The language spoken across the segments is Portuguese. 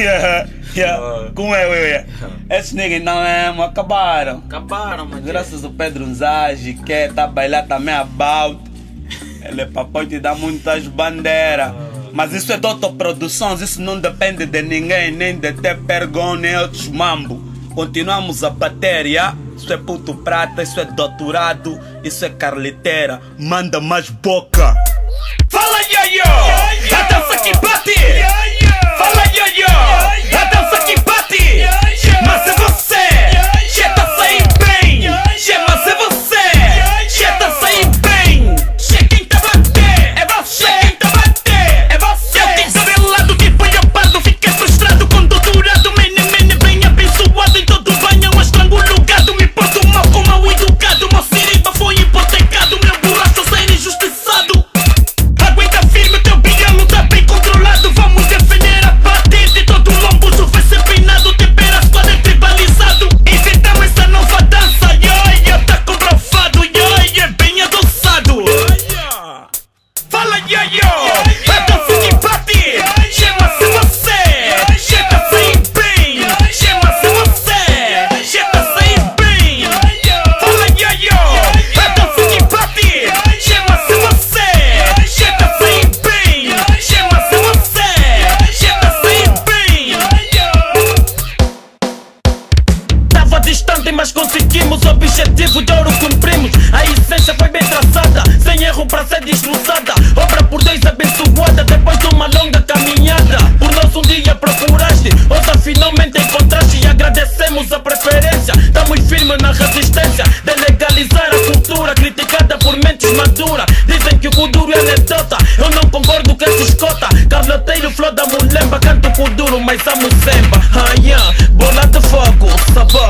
Como é? Esses niggas não mesmo acabaram. Acabaram, mas graças ao Pedro Nzagi, que tá a bailar também about. Ele é papai te dá muitas bandeiras. Mas isso é de autoprodução, isso não depende de ninguém, nem de ter pergão, nem outros mambo. Continuamos a bater, yeah? Isso é puto prata, isso é doutorado, isso é carleteira. Manda mais boca. Fala yo-yo, a dança que bate. Fala yo-yo, a dança que bate. Mas é você, já tá saindo bem. Mas é você, já tá saindo bem. Quem tá bater, é você. Quem tá bater, é você. Eu tenho cabelado que foi ao pardo, fiquei frustrado com doutorado. Mene, bem abençoado em todo banho, estrangulado. Me porto mal com mal educado. Meu siriba foi hipotecado, meu borracho sai injustiçado. Aguenta firme, teu bilhão tá bem controlado. Vamos defender a patente, todo lombo vai ser peinado. Tempera as quadras tribalizado. Inventamos essa nova dança, tá comprovado, é bem adoçado. Fala a dança que bate. Chama-se você, chega sem bem. Chama-se você, chega sem bem. Fala a dança que bate. Chama-se você, chega sem bem. Chama-se você, chega sem bem. Tava distante, mas conseguimos o objetivo de ouro, cumprimos. A essência foi bem traçada, sem erro pra ser destroçada. Obra por Deus abençoada, depois de uma longa caminhada. Por nós um dia procuraste, outra finalmente encontraste. E agradecemos a preferência, estamos firmes na resistência de legalizar a cultura, criticada por mentes maduras. Dizem que o kuduro é anedota, eu não concordo com essa escota. Cabloteiro, flor da mulemba, canto kuduro, mas amo semba. Bola de fogo, sabão.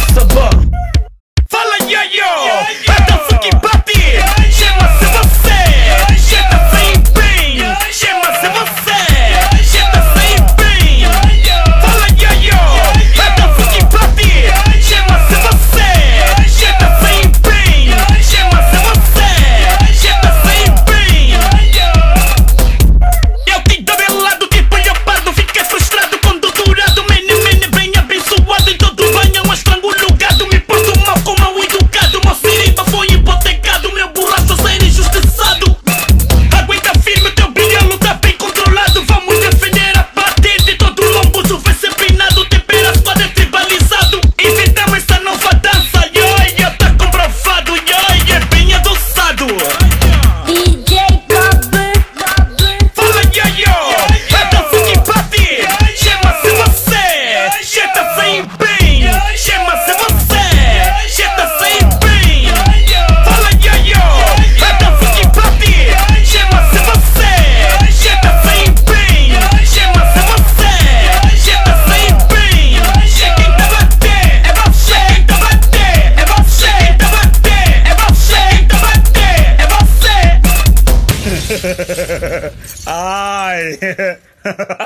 Fala a dança que bate. Chama-se você, chega sem bem. Chama-se você, chega sem bem. Fala a dança que bate. Chama-se você, chega sem bem. Chama-se você, chega sem bem. Eu tenho tabelado tipo leopardo, fiquei frustrado com doutorado. Mene, bem abençoado em todo banho, estrangulado. Me porto mal com mal educado. Meu siriba foi hipotecado, meu borracho sai injustiçado. Aguenta firme, teu bilhão tá bem controlado. Vamos defender a patente, todo lombo vai ser peinado. Tempera as quadras tribalizado. Inventamos essa nova dança, tá comprovado, é bem adoçado. DJ Clubber. Fala a dança que bate. Chama-se você, chega sem bem. Chama-se você, chega sem bem. Fala a dança que bate. Chama-se você, chega sem bem. Chama-se você, chega sem bem. Quem tá bater, é você. Quem tá bater, é você. Quem tá bater, é você. Quem tá bater, é você. Ai.